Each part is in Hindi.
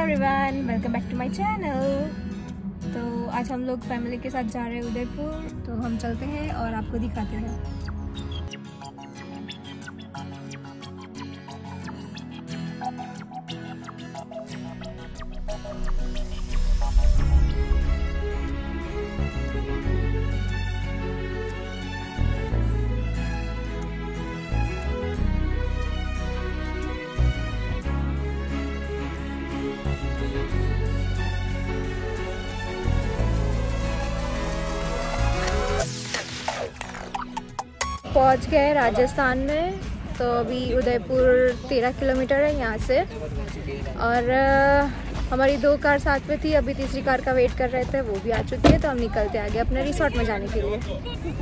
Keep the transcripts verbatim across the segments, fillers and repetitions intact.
Everyone, welcome back to my channel. तो आज हम लोग फैमिली के साथ जा रहे हैं उदयपुर। तो हम चलते हैं और आपको दिखाते हैं। पहुंच गए राजस्थान में। तो अभी उदयपुर तेरह किलोमीटर है यहाँ से। और हमारी दो कार साथ में थी, अभी तीसरी कार का वेट कर रहे थे, वो भी आ चुकी है। तो हम निकलते आगे अपने रिसोर्ट में जाने के लिए।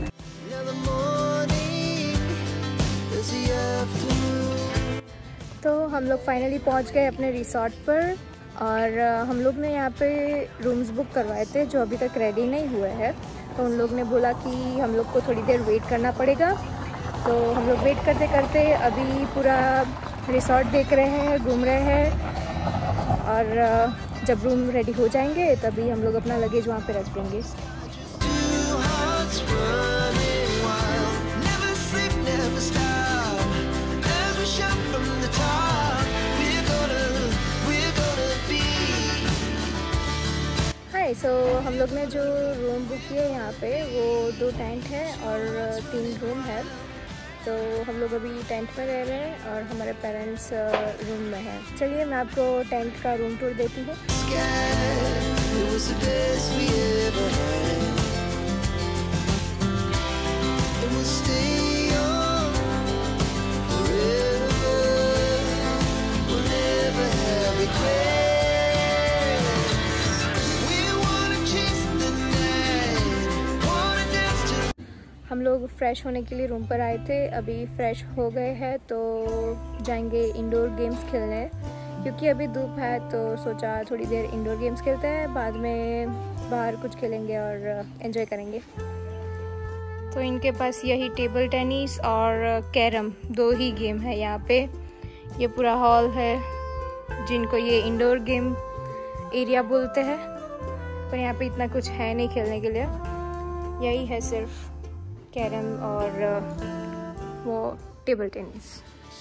तो हम लोग फाइनली पहुँच गए अपने रिसोर्ट पर। और हम लोग ने यहाँ पे रूम्स बुक करवाए थे जो अभी तक रेडी नहीं हुए हैं। तो उन लोग ने बोला कि हम लोग को थोड़ी देर वेट करना पड़ेगा। तो हम लोग वेट करते करते अभी पूरा रिसोर्ट देख रहे हैं, घूम रहे हैं। और जब रूम रेडी हो जाएंगे तभी हम लोग अपना लगेज वहाँ पे रख देंगे। सो so, हम लोग ने जो रूम बुक किया है यहाँ पे, वो दो टेंट है और तीन रूम है। तो हम लोग अभी टेंट में रह रहे हैं और हमारे पेरेंट्स रूम में हैं। चलिए मैं आपको टेंट का रूम टूर देती हूँ। हम लोग फ्रेश होने के लिए रूम पर आए थे, अभी फ्रेश हो गए हैं तो जाएंगे इंडोर गेम्स खेलने। क्योंकि अभी धूप है तो सोचा थोड़ी देर इंडोर गेम्स खेलते हैं, बाद में बाहर कुछ खेलेंगे और एंजॉय करेंगे। तो इनके पास यही टेबल टेनिस और कैरम दो ही गेम है यहाँ पे। ये पूरा हॉल है जिनको ये इंडोर गेम एरिया बोलते हैं, पर यहाँ पे इतना कुछ है नहीं खेलने के लिए। यही है सिर्फ कैरम और वो टेबल टेनिस।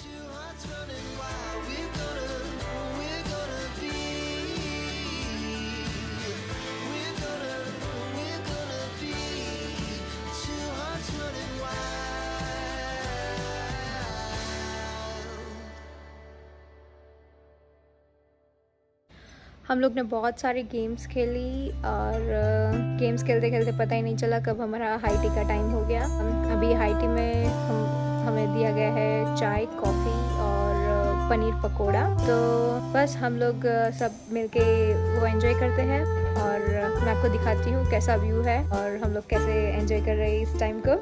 हम लोग ने बहुत सारी गेम्स खेली और गेम्स खेलते खेलते पता ही नहीं चला कब हमारा हाई टी का टाइम हो गया। अभी हाई टी में हम हमें दिया गया है चाय, कॉफ़ी और पनीर पकोड़ा। तो बस हम लोग सब मिलके वो एंजॉय करते हैं और मैं आपको दिखाती हूँ कैसा व्यू है और हम लोग कैसे एंजॉय कर रहे हैं इस टाइम को।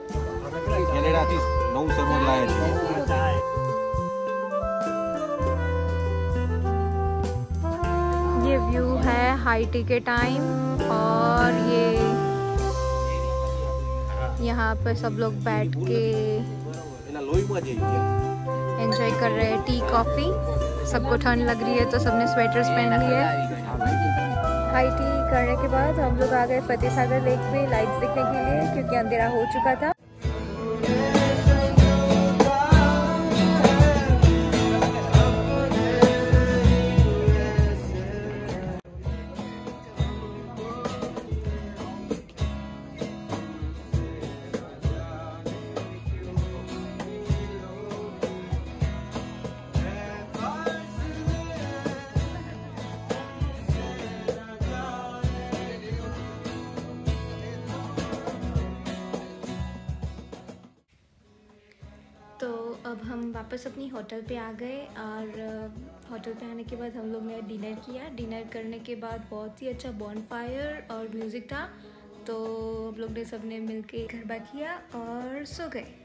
ये व्यू है हाई टी के टाइम और ये यहाँ पे सब लोग बैठ के एंजॉय कर रहे हैं टी कॉफ़ी। सबको ठंड लग रही है तो सबने स्वेटर्स पहन लिए। हाई टी करने के बाद हम लोग आ गए फतेह सागर लेक पे लाइट्स देखने के लिए, क्योंकि अंधेरा हो चुका था। तो अब हम वापस अपनी होटल पे आ गए और होटल पे आने के बाद हम लोग ने डिनर किया। डिनर करने के बाद बहुत ही अच्छा बॉनफायर और म्यूज़िक था, तो हम लोग ने सबने मिलके गरबा किया और सो गए।